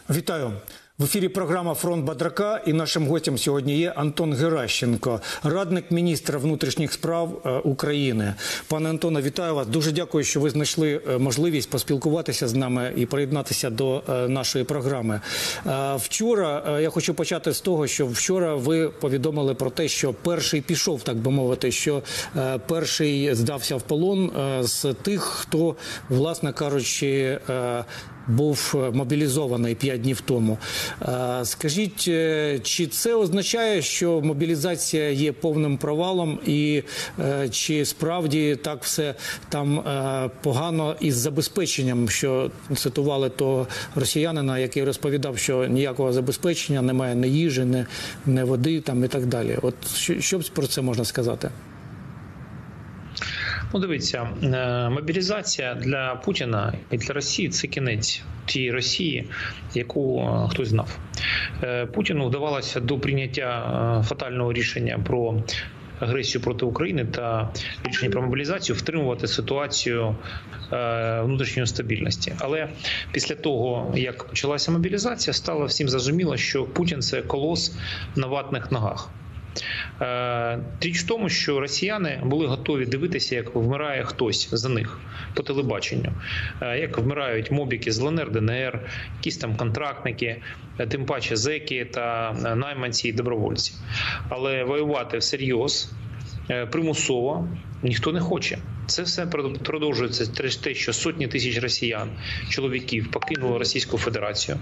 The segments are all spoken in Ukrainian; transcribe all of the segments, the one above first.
Вітаю! В ефірі програма «Фронт Бадрака» і нашим гостем сьогодні є Антон Геращенко, радник міністра внутрішніх справ України. Пане Антоне, вітаю вас. Дуже дякую, що ви знайшли можливість поспілкуватися з нами і приєднатися до нашої програми. Вчора, я хочу почати з того, що вчора ви повідомили про те, що перший пішов, так би мовити, що перший здався в полон з тих, хто, власне кажучи, був мобілізований 5 днів тому. Скажіть, чи це означає, що мобілізація є повним провалом і чи справді так все там погано із забезпеченням, що цитували того росіянина, який розповідав, що ніякого забезпечення немає, ні їжі, ні води там і так далі. От що про це можна сказати? Ну, дивіться, мобілізація для Путіна і для Росії – це кінець тієї Росії, яку хтось знав. Путіну вдавалося до прийняття фатального рішення про агресію проти України та рішення про мобілізацію втримувати ситуацію внутрішньої стабільності. Але після того, як почалася мобілізація, стало всім зрозуміло, що Путін – це колос на ватних ногах. Річ в тому, що росіяни були готові дивитися, як вмирає хтось за них по телебаченню, як вмирають мобіки з ЛНР, ДНР, якісь там контрактники, тим паче зеки та найманці і добровольці. Але воювати всерйоз, примусово ніхто не хоче. Це все продовжується через те, що сотні тисяч росіян, чоловіків, покинули Російську Федерацію.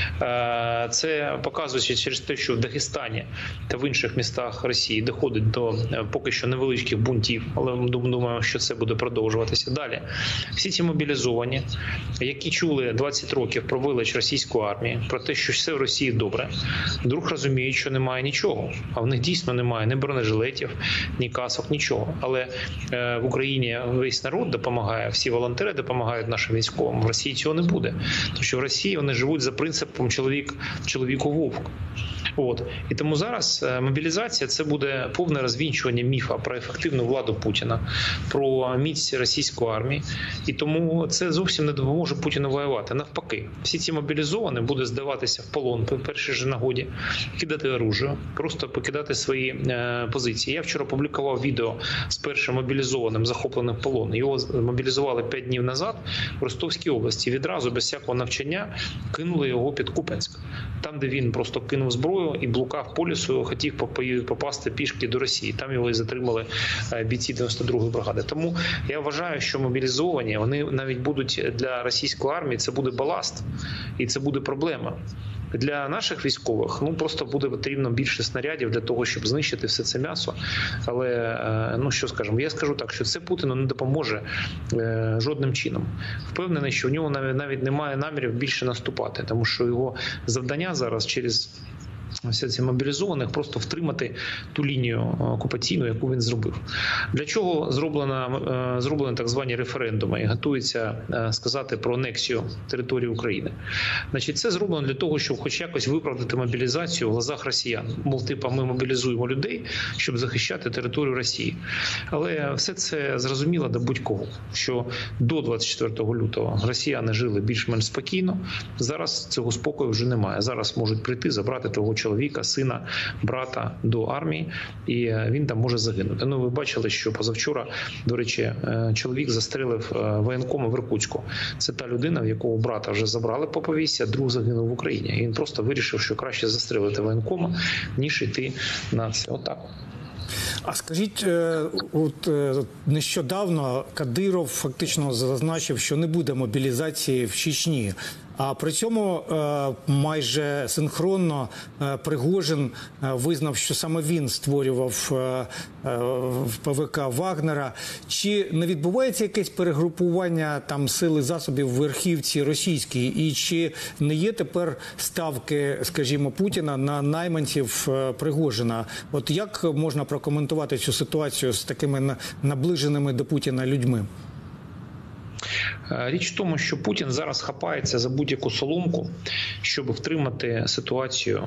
Це показується через те, що в Дагестані та в інших містах Росії доходить до поки що невеличких бунтів, але ми думаємо, що це буде продовжуватися далі. Всі ці мобілізовані, які чули 20 років про велич російської армії, про те, що все в Росії добре, вдруг розуміють, що немає нічого. А в них дійсно немає ні бронежилетів, ні касок, нічого. Але в Україні весь народ допомагає, всі волонтери допомагають нашим військовим. В Росії цього не буде. Тому що в Росії вони живуть за принципом чоловіку вовк. От. І тому зараз мобілізація – це буде повне розвінчування міфа про ефективну владу Путіна, про міць російської армії. І тому це зовсім не допоможе Путіну воювати. Навпаки, всі ці мобілізовані будуть здаватися в полон при першій же нагоді, кидати оружие, просто покидати свої позиції. Я вчора публікував відео з першим мобілізованим, захопленим в полон. Його мобілізували 5 днів назад в Ростовській області. Відразу, без всякого навчання, кинули його під Куп'янськ. Там, де він просто кинув зброю і блукав по лісу, хотів попасти пішки до Росії. Там його і затримали бійці 92-ї бригади. Тому я вважаю, що мобілізовані, вони навіть будуть для російської армії, це буде баласт і це буде проблема. Для наших військових просто буде потрібно більше снарядів для того, щоб знищити все це м'ясо. Але, що скажемо, я скажу так, що це Путіну не допоможе жодним чином. Впевнений, що в нього навіть немає намірів більше наступати, тому що його завдання зараз через всі ці мобілізованих просто втримати ту лінію окупаційну, яку він зробив. Для чого зроблені так звані референдуми і готується сказати про анексію території України? Значить, це зроблено для того, щоб хоч якось виправдати мобілізацію в глазах росіян. Мов, ми мобілізуємо людей, щоб захищати територію Росії. Але все це зрозуміло до будь-кого, що до 24 лютого росіяни жили більш-менш спокійно. Зараз цього спокою вже немає. Зараз можуть прийти, забрати того чоловіка, сина, брата до армії, і він там може загинути. Ви бачили, що позавчора, до речі, чоловік застрелив воєнкома в Іркутську. Це та людина, в якого брата вже забрали по повісті, а друг загинув в Україні. І він просто вирішив, що краще застрелити воєнкома, ніж йти на це. Отак. А скажіть, от нещодавно Кадиров фактично зазначив, що не буде мобілізації в Чечні. А при цьому майже синхронно Пригожин визнав, що саме він створював ПВК Вагнера. Чи не відбувається якесь перегрупування там сил і засобів в верхівці російській? І чи не є тепер ставки, скажімо, Путіна на найманців Пригожина? От як можна прокоментувати цю ситуацію з такими наближеними до Путіна людьми? Річ в тому, що Путін зараз хапається за будь-яку соломку, щоб втримати ситуацію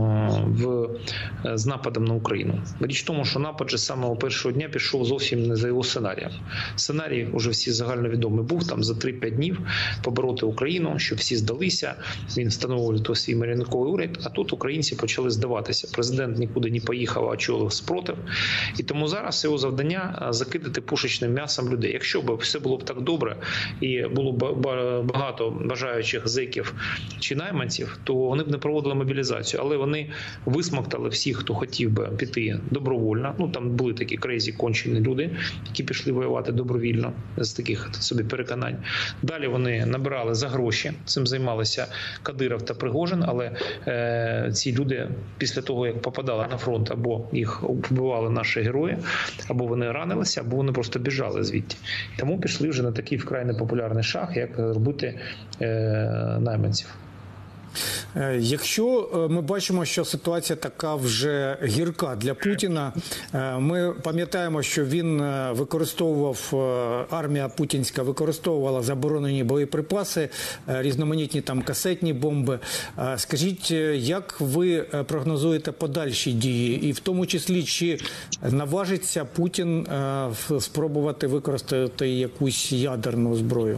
з нападом на Україну. Річ в тому, що напад же з самого першого дня пішов зовсім не за його сценарієм. Сценарій вже всі загальновідомий був, там за 3-5 днів побороти Україну, щоб всі здалися, він встановлював свій маріонетковий уряд, а тут українці почали здаватися. Президент нікуди не поїхав, а очолив спротив. І тому зараз його завдання – закидати пушечним м'ясом людей. Якщо б все було б так добре, і було багато бажаючих зеків чи найманців, то вони б не проводили мобілізацію. Але вони висмоктали всіх, хто хотів би піти добровольно. Ну, там були такі крейзі, кончені люди, які пішли воювати добровільно з таких собі переконань. Далі вони набирали за гроші. Цим займалися Кадиров та Пригожин, але ці люди після того, як попадали на фронт, або їх вбивали наші герої, або вони ранилися, або вони просто біжали звідти. Тому пішли вже на такий вкрай непопулярний шаг, як робити найманців. Якщо ми бачимо, що ситуація така вже гірка для Путіна, ми пам'ятаємо, що він використовував, армія путінська використовувала заборонені боєприпаси, різноманітні там касетні бомби. Скажіть, як ви прогнозуєте подальші дії? І в тому числі, чи наважиться Путін спробувати використати якусь ядерну зброю?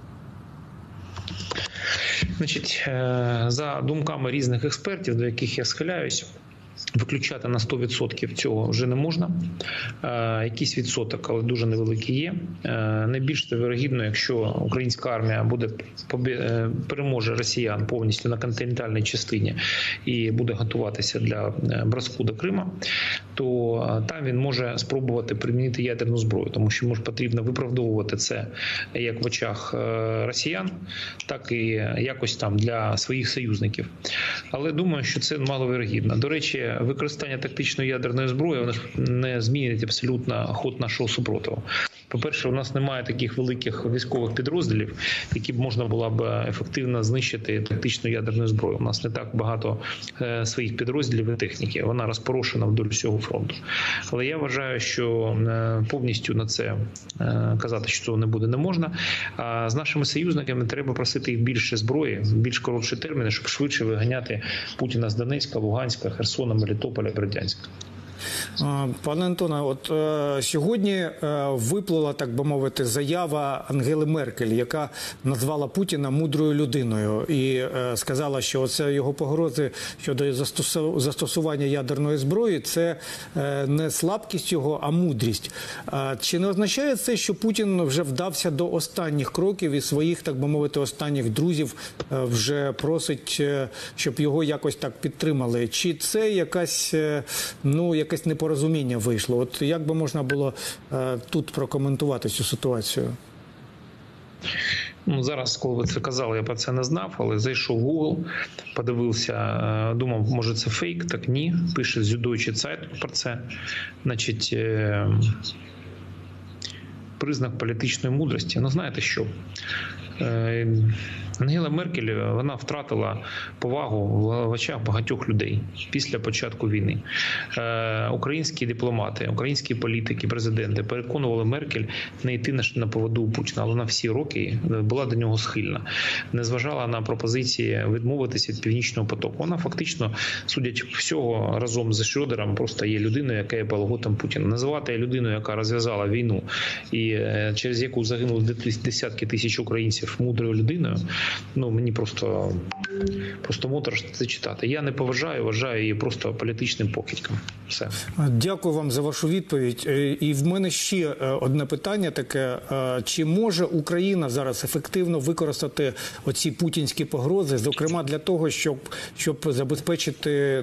Значить, за думками різних експертів, до яких я схиляюсь, виключати на 100% цього вже не можна. Якийсь відсоток, але дуже невеликий є. Найбільш вірогідно, якщо українська армія переможе росіян повністю на континентальній частині і буде готуватися для броску до Крима, то там він може спробувати примінити ядерну зброю, тому що може потрібно виправдовувати це як в очах росіян, так і якось там для своїх союзників. Але думаю, що це маловірогідно. До речі, використання тактичної ядерної зброї воно не змінить абсолютно ход нашого супротиву. По-перше, у нас немає таких великих військових підрозділів, які б можна було б ефективно знищити тактичну ядерну зброю. У нас не так багато своїх підрозділів і техніки. Вона розпорошена вдоль всього фронту. Але я вважаю, що повністю на це казати, що цього не буде, не можна. А з нашими союзниками треба просити їх більше зброї, більш коротші терміни, щоб швидше виганяти Путіна з Донецька, Луганська, Херсона, Мелітополя, Бердянська. Пане Антоне, от сьогодні виплила, так би мовити, заява Ангели Меркель, яка назвала Путіна мудрою людиною і сказала, що оце його погрози щодо застосування ядерної зброї – це не слабкість його, а мудрість. Чи не означає це, що Путін вже вдався до останніх кроків і своїх, так би мовити, останніх друзів вже просить, щоб його якось так підтримали? Чи це якась непорозуміння вийшло? От як би можна було тут прокоментувати цю ситуацію? Ну, зараз, коли ви це казали, я про це не знав, але зайшов в Google, подивився, думав, може це фейк, так ні, пише Süddeutsche Zeitung про це. Значить, признак політичної мудрості. Ну, знаєте що? Ангела Меркель, вона втратила повагу в очах багатьох людей після початку війни. Українські дипломати, українські політики, президенти переконували Меркель не йти на поводу у Путіна, але на всі роки була до нього схильна. Не зважала на пропозиції відмовитися від Північного потоку. Вона фактично, судячи всього, разом з Шрёдером просто є людиною, яка є балаготом Путіна. Називати людиною, яка розв'язала війну і через яку загинули десятки тисяч українців мудрою людиною, ну, мені просто моторошно це читати. Я не поважаю, вважаю її просто політичним покидьком. Все. Дякую вам за вашу відповідь. І в мене ще одне питання таке. Чи може Україна зараз ефективно використати оці путінські погрози, зокрема для того, щоб забезпечити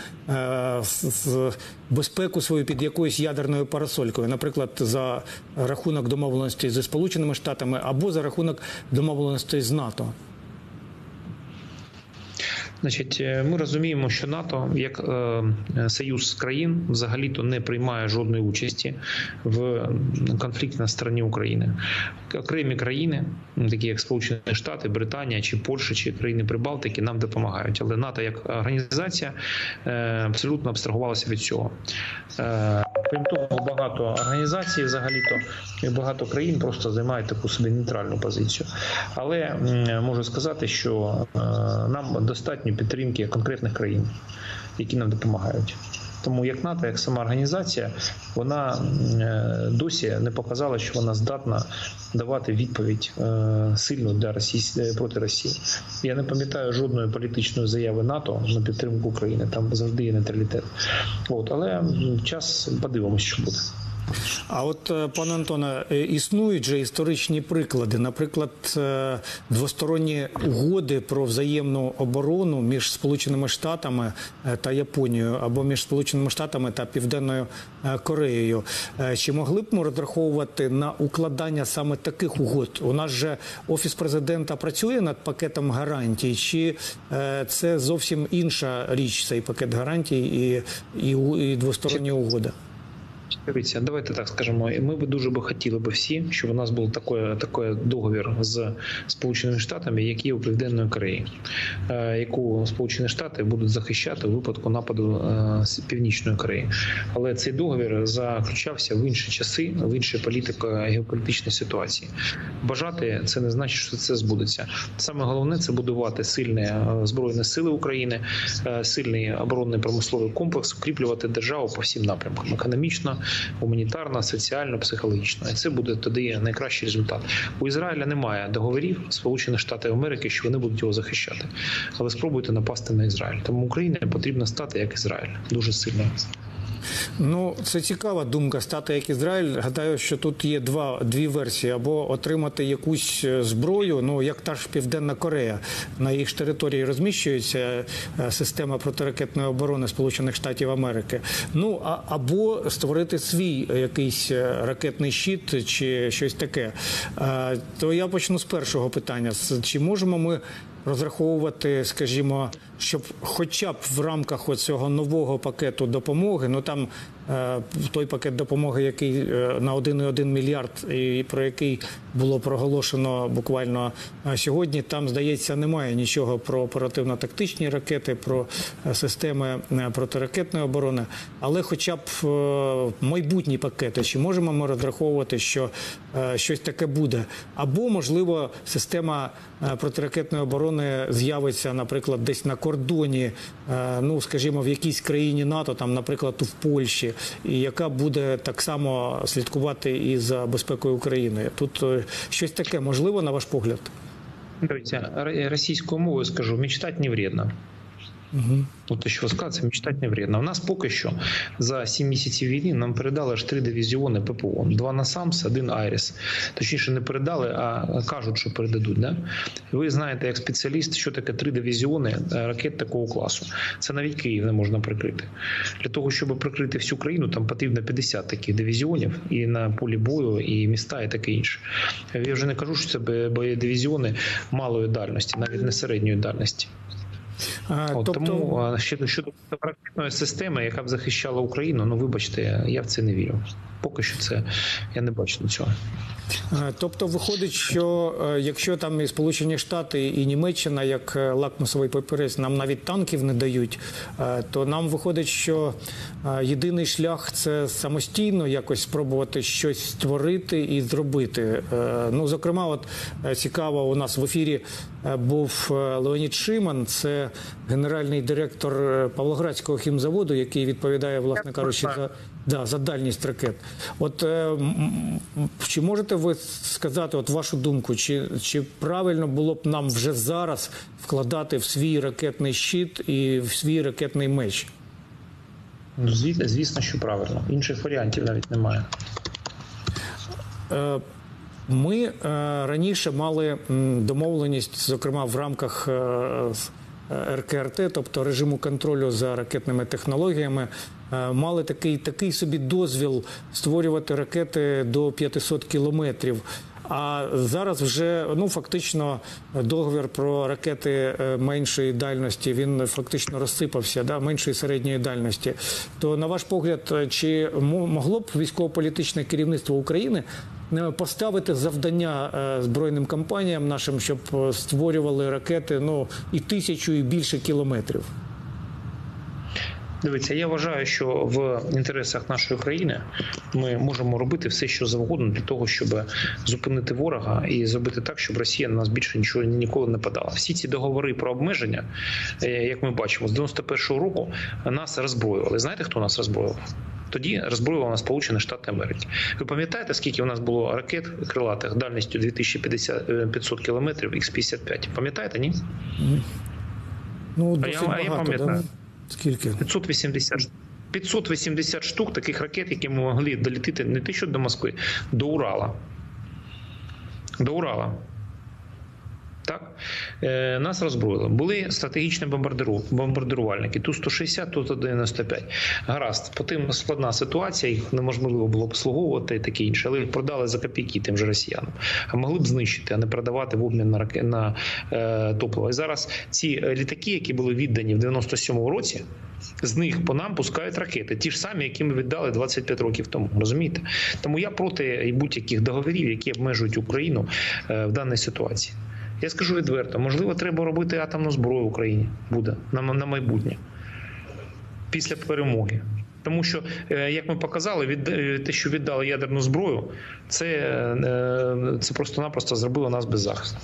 безпеку свою під якоюсь ядерною парасолькою, наприклад, за рахунок домовленостей зі Сполученими Штатами або за рахунок домовленостей з НАТО? Значить, ми розуміємо, що НАТО як союз країн взагалі-то не приймає жодної участі в конфлікті на стороні України. Окремі країни, такі як Сполучені Штати, Британія чи Польща, чи країни Прибалтики, нам допомагають. Але НАТО як організація абсолютно абстрагувалася від цього. Крім того, багато організацій взагалі-то і багато країн просто займають таку собі нейтральну позицію. Але можу сказати, що нам достатньо підтримки конкретних країн, які нам допомагають. Тому як НАТО, як сама організація, вона досі не показала, що вона здатна давати відповідь сильну для Росії, проти Росії. Я не пам'ятаю жодної політичної заяви НАТО на підтримку України. Там завжди є нейтралітет. Але час подивимося, що буде. А от, пане Антоне, існують же історичні приклади, наприклад, двосторонні угоди про взаємну оборону між Сполученими Штатами та Японією, або між Сполученими Штатами та Південною Кореєю. Чи могли б ми розраховувати на укладання саме таких угод? У нас же Офіс президента працює над пакетом гарантій, чи це зовсім інша річ, цей пакет гарантій і двосторонні угоди? Дивіться, давайте так скажемо. Ми б дуже хотіли всі, щоб у нас був такий договір з Сполученими Штатами, як є у Південної Кореї, яку Сполучені Штати будуть захищати у випадку нападу з Північної Кореї. Але цей договір заключався в інші часи, в інші геополітичні ситуації. Бажати – це не значить, що це збудеться. Саме головне – це будувати сильні Збройні сили України, сильний оборонний промисловий комплекс, укріплювати державу по всім напрямкам – економічно, гуманітарно, соціально, психологічно. І це буде тоді найкращий результат. У Ізраїля немає договорів Сполучених Штатів Америки, що вони будуть його захищати. Але спробуйте напасти на Ізраїль. Тому Україні потрібно стати як Ізраїль. Дуже сильно. Ну, це цікава думка, стати як Ізраїль. Гадаю, що тут є дві версії. Або отримати якусь зброю, як та ж Південна Корея. На їх ж території розміщується система протиракетної оборони Сполучених Штатів Америки. Або створити свій якийсь ракетний щит чи щось таке. То я почну з першого питання. Чи можемо ми розраховувати, скажімо, щоб хоча б в рамках цього нового пакету допомоги, там той пакет допомоги, який на 1,1 мільярд, і про який було проголошено буквально сьогодні, там, здається, немає нічого про оперативно-тактичні ракети, про системи протиракетної оборони, але хоча б майбутні пакети, чи можемо ми розраховувати, що щось таке буде? Або, можливо, система протиракетної оборони з'явиться, наприклад, десь на кордоні, скажімо, в якійсь країні НАТО, там, наприклад, в Польщі, і яка буде так само слідкувати і за безпекою України. Тут щось таке можливо, на ваш погляд? Дивіться, російською мовою скажу, мечтати не вредно. Те, що ви сказали, це мечтати не вредно. У нас поки що за 7 місяців війни нам передали аж 3 дивізіони ППО. 2 «Насамс», 1 «Айріс». Точніше, не передали, а кажуть, що передадуть. Да? Ви знаєте, як спеціаліст, що таке 3 дивізіони ракет такого класу. Це навіть Київ не можна прикрити. Для того, щоб прикрити всю країну, там потрібно 50 таких дивізіонів і на полі бою, і міста, і таке інше. Я вже не кажу, що це дивізіони малої дальності, навіть не середньої дальності. Тому щодо ракетної системи, яка б захищала Україну, вибачте, я в це не вірю. Поки що це я не бачу цього. Тобто виходить, що якщо там і Сполучені Штати, і Німеччина, як лакмусовий папірець, нам навіть танків не дають, то нам виходить, що єдиний шлях – це самостійно якось спробувати щось створити і зробити. Зокрема, цікаво, у нас в ефірі був Леонід Шиман, це генеральний директор Павлоградського хімзаводу, який відповідає, власне кажучи, за дальність ракет. Чи можете ви сказати вашу думку, чи правильно було б нам вже зараз вкладати в свій ракетний щит і в свій ракетний меч? Звісно, що правильно. Інших варіантів навіть немає. Ми раніше мали домовленість, зокрема в рамках РКРТ, тобто режиму контролю за ракетними технологіями, мали такий собі дозвіл створювати ракети до 500 кілометрів. А зараз вже, ну, фактично, договір про ракети меншої дальності, він фактично розсипався, да, меншої середньої дальності. То, на ваш погляд, чи могло б військово-політичне керівництво України поставити завдання збройним компаніям нашим, щоб створювали ракети, ну, і 1000 і більше кілометрів? Дивіться, я вважаю, що в інтересах нашої країни ми можемо робити все, що завгодно для того, щоб зупинити ворога і зробити так, щоб Росія на нас більше нічого ніколи не подала. Всі ці договори про обмеження, як ми бачимо, з 91-го року нас роззброювали. Знаєте, хто нас роззброював? Тоді роззброювали нас Сполучені Штати Америки. Ви пам'ятаєте, скільки у нас було ракет крилатих дальністю 2500 кілометрів Х-55? Пам'ятаєте, ні? Ну, досить багато, я пам'ятаю. Да? Скільки? 580 штук таких ракет, які ми могли долетіти не те, що до Москви, до Урала. До Урала. Так? Нас роззброїли. Були стратегічні бомбардирувальники. Ту-160, Ту-195. Гаразд. Потім складна ситуація, їх неможливо було обслуговувати і таке інше. Але їх продали за копійки тим же росіянам. А могли б знищити, а не продавати в обмін на топливо. І зараз ці літаки, які були віддані в 97-му році, з них по нам пускають ракети. Ті ж самі, які ми віддали 25 років тому. Розумієте? Тому я проти будь-яких договорів, які обмежують Україну в даній ситуації. Я скажу відверто, можливо, треба робити атомну зброю в Україні буде на майбутнє, після перемоги. Тому що, як ми показали, те, що віддали ядерну зброю, це просто-напросто зробило нас беззахисними.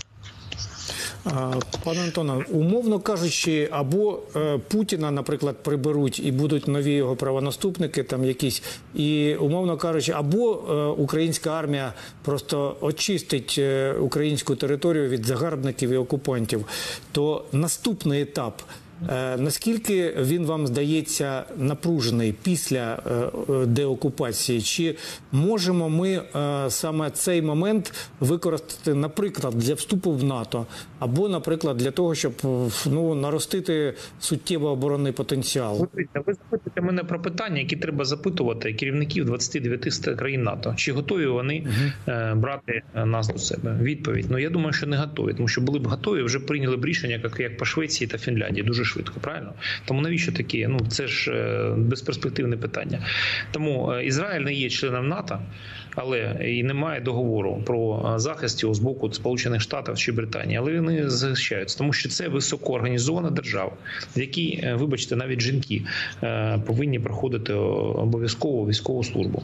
Пане Антоне, умовно кажучи, або Путіна, наприклад, приберуть і будуть нові його правонаступники там якісь, і, умовно кажучи, або українська армія просто очистить українську територію від загарбників і окупантів, то наступний етап, наскільки він вам здається напружений після деокупації? Чи можемо ми саме цей момент використати, наприклад, для вступу в НАТО, або, наприклад, для того, щоб наростити суттєво оборонний потенціал? Ви запитуєте мене про питання, які треба запитувати керівників 29 країн НАТО. Чи готові вони брати нас до себе? Відповідь. Я думаю, що не готові. Тому що були б готові, вже прийняли б рішення, як по Швеції та Фінляндії. Дуже швидко, правильно? Тому навіщо такі? Це ж безперспективне питання. Тому Ізраїль не є членом НАТО, але і немає договору про захист його з боку Сполучених Штатів чи Британії. Але вони захищаються, тому що це високоорганізована держава, в якій, вибачте, навіть жінки повинні проходити обов'язково військову службу.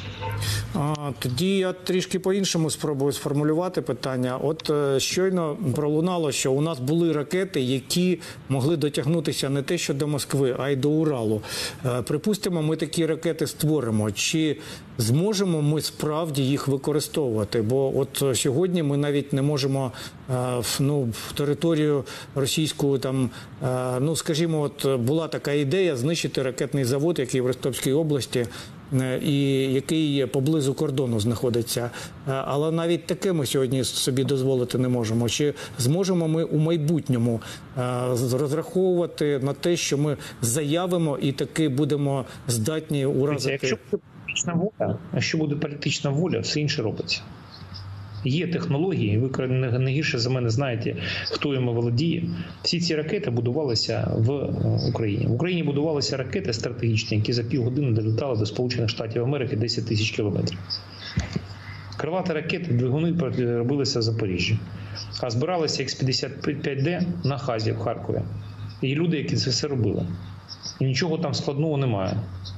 Тоді я трішки по-іншому спробую сформулювати питання. От щойно пролунало, що у нас були ракети, які могли дотягнутися не те, що до Москви, а й до Уралу. Припустимо, ми такі ракети створимо. Чи зможемо ми справді їх використовувати? Бо от сьогодні ми навіть не можемо в територію російську, там, скажімо, от була така ідея знищити ракетний завод, який в Ростовській області, і який поблизу кордону знаходиться. Але навіть таке ми сьогодні собі дозволити не можемо. Чи зможемо ми у майбутньому розраховувати на те, що ми заявимо і таки будемо здатні уразити? Якщо буде політична воля, все інше робиться. Є технології, ви не гірше за мене знаєте, хто їм володіє. Всі ці ракети будувалися в Україні. В Україні будувалися ракети стратегічні, які за півгодини долітали до Сполучених Штатів Америки 10 тисяч кілометрів. Крилаті ракети, двигуни робилися в Запоріжжі. А збиралися Х-55Д на Хазі в Харкові. І люди, які це все робили. І нічого там складного немає.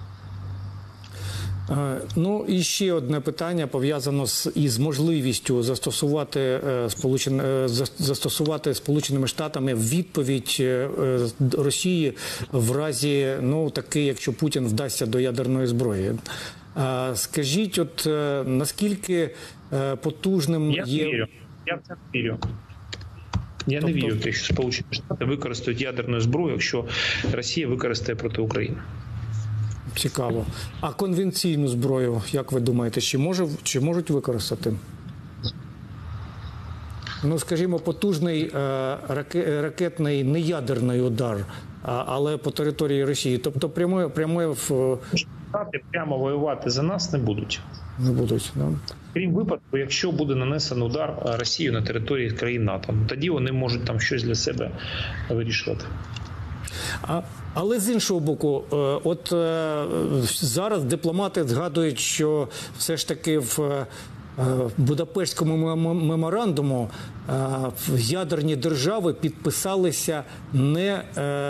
І ще одне питання пов'язано із можливістю застосувати Сполученими Штатами відповідь Росії в разі, якщо Путін вдасться до ядерної зброї. Скажіть, от наскільки потужним є... Я в це вірю. Я не вірю, що Сполучені Штати використають ядерну зброю, якщо Росія використає проти України. Цікаво. А конвенційну зброю, як ви думаєте, чи можуть використати? Скажімо, потужний ракетний неядерний удар, але по території Росії. Тобто пряме Штати прямо воювати за нас не будуть. Не будуть, да? Крім випадку, якщо буде нанесено удар Росією на території країн НАТО, тоді вони можуть там щось для себе вирішувати. Але з іншого боку, зараз дипломати згадують, що все ж таки в Будапештському меморандуму ядерні держави підписалися не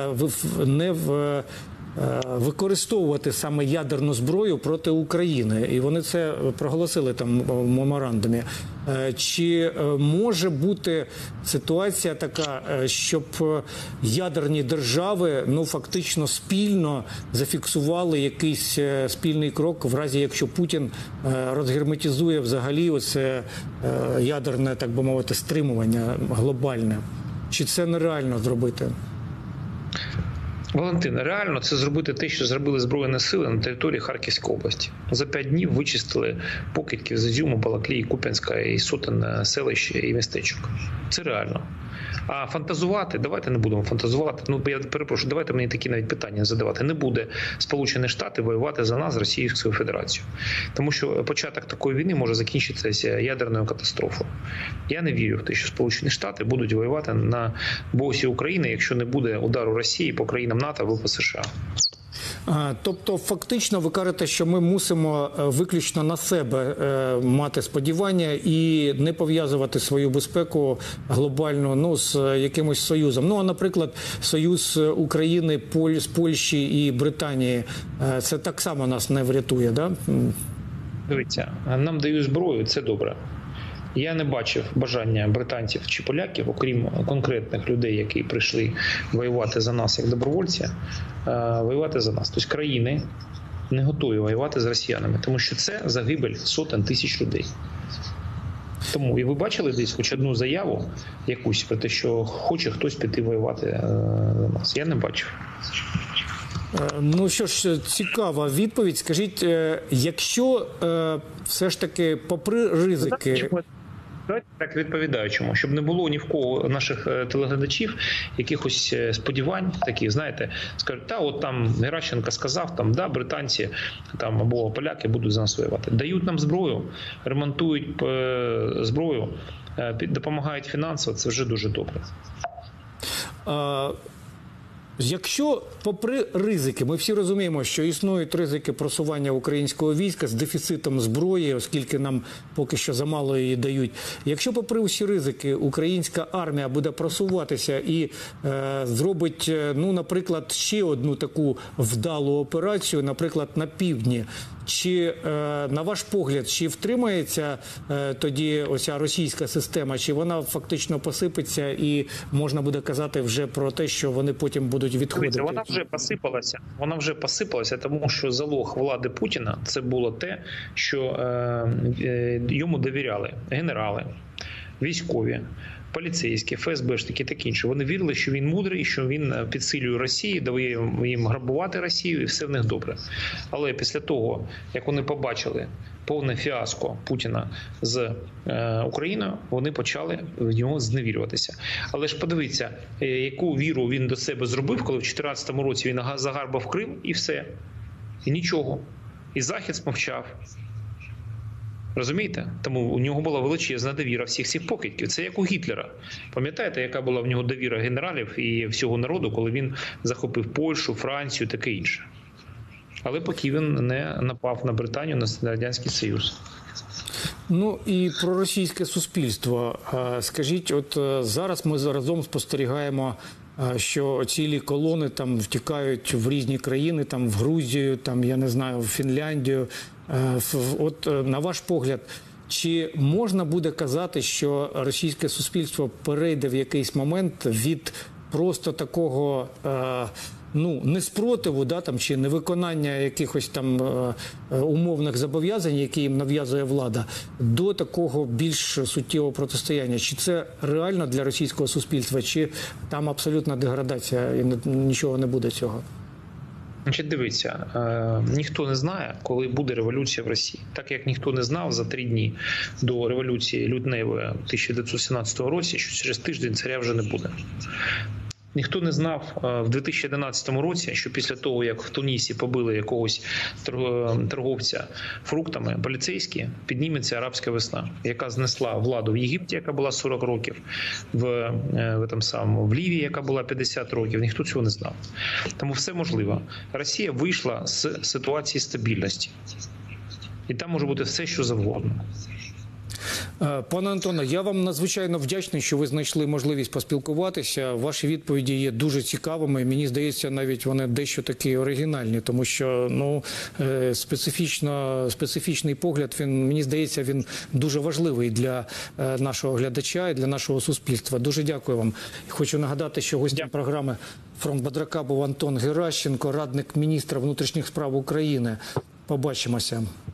використовувати саме ядерну зброю проти України. І вони це проголосили там в меморандумі. Чи може бути ситуація така, щоб ядерні держави фактично спільно зафіксували якийсь спільний крок в разі, якщо Путін розгерметизує взагалі оце ядерне, так би мовити, стримування глобальне? Чи це нереально зробити? Валентин, реально це зробити те, що зробили Збройні сили на території Харківської області. За 5 днів вичистили покидьків з Ізюму, Балаклії, Куп'янська і сотень селищ і містечок. Це реально. А фантазувати, давайте не будемо фантазувати. Я перепрошую, давайте мені такі навіть питання задавати. Не буде Сполучені Штати воювати за нас з Російською Федерацією. Тому що початок такої війни може закінчитися ядерною катастрофою. Я не вірю в те, що Сполучені Штати будуть воювати на боці України, якщо не буде удару Росії по країнам НАТО або по США. Тобто, фактично, ви кажете, що ми мусимо виключно на себе мати сподівання і не пов'язувати свою безпеку глобально з якимось союзом. А, наприклад, союз України з Польщі і Британії, це так само нас не врятує, да? Дивіться, нам дають зброю, це добре. Я не бачив бажання британців чи поляків, окрім конкретних людей, які прийшли воювати за нас як добровольці, воювати за нас. Тобто країни не готові воювати з росіянами, тому що це загибель сотень тисяч людей. Тому, і ви бачили десь хоч одну заяву якусь про те, що хоче хтось піти воювати за нас? Я не бачив. Що ж, цікава відповідь. Скажіть, якщо все ж таки, попри ризики... Давайте так відповідаю чому. Щоб не було ні в кого наших телеглядачів якихось сподівань таких, знаєте, скажуть, от там Геращенко сказав, британці або поляки будуть за нас воювати. Дають нам зброю, ремонтують зброю, допомагають фінансово, це вже дуже добре. Якщо, попри ризики, ми всі розуміємо, що існують ризики просування українського війська з дефіцитом зброї, оскільки нам поки що замало її дають. Якщо, попри усі ризики, українська армія буде просуватися і зробить, наприклад, ще одну таку вдалу операцію, наприклад, на півдні, чи, на ваш погляд, чи втримається тоді оця російська система, чи вона фактично посипеться і можна буде казати вже про те, що вони потім будуть відходити? Вона вже посипалася, тому що залог влади Путіна – це було те, що йому довіряли генерали, військові, поліцейські, ФСБшники, таке інше. Вони вірили, що він мудрий, що він підсилює Росію, дає їм грабувати Росію і все в них добре. Але після того, як вони побачили повне фіаско Путіна з Україною, вони почали в нього зневірюватися. Але ж подивіться, яку віру він до себе зробив, коли в 2014 році він загарбав Крим і все. І нічого. І Захід смовчав. Розумієте? Тому у нього була величезна довіра всіх цих покидьків. Це як у Гітлера. Пам'ятаєте, яка була в нього довіра генералів і всього народу, коли він захопив Польщу, Францію, таке інше. Але поки він не напав на Британію, на Радянський Союз. І про російське суспільство. Скажіть, зараз ми разом спостерігаємо, що цілі колони втікають в різні країни, в Грузію, я не знаю, в Фінляндію. На ваш погляд, чи можна буде казати, що російське суспільство перейде в якийсь момент від просто такого неспротиву, чи невиконання якихось умовних зобов'язань, які їм нав'язує влада, до такого більш суттєвого протистояння? Чи це реально для російського суспільства, чи там абсолютна деградація і нічого не буде цього? Дивіться, ніхто не знає, коли буде революція в Росії. Так як ніхто не знав за 3 дні до революції лютневої 1917 році, що через тиждень царя вже не буде. Ніхто не знав в 2011 році, що після того, як в Тунісі побили якогось торговця фруктами, поліцейські, підніметься арабська весна, яка знесла владу в Єгипті, яка була 40 років, в Лівії, яка була 50 років. Ніхто цього не знав. Тому все можливо. Росія вийшла з ситуації стабільності. І там може бути все, що завгодно. Пане Антоне, я вам надзвичайно вдячний, що ви знайшли можливість поспілкуватися. Ваші відповіді є дуже цікавими. Мені здається, навіть вони дещо такі оригінальні, тому що специфічний погляд, мені здається, він дуже важливий для нашого глядача і для нашого суспільства. Дуже дякую вам. Хочу нагадати, що гостем програми «Фронт Бадрака» був Антон Геращенко, радник міністра внутрішніх справ України. Побачимося.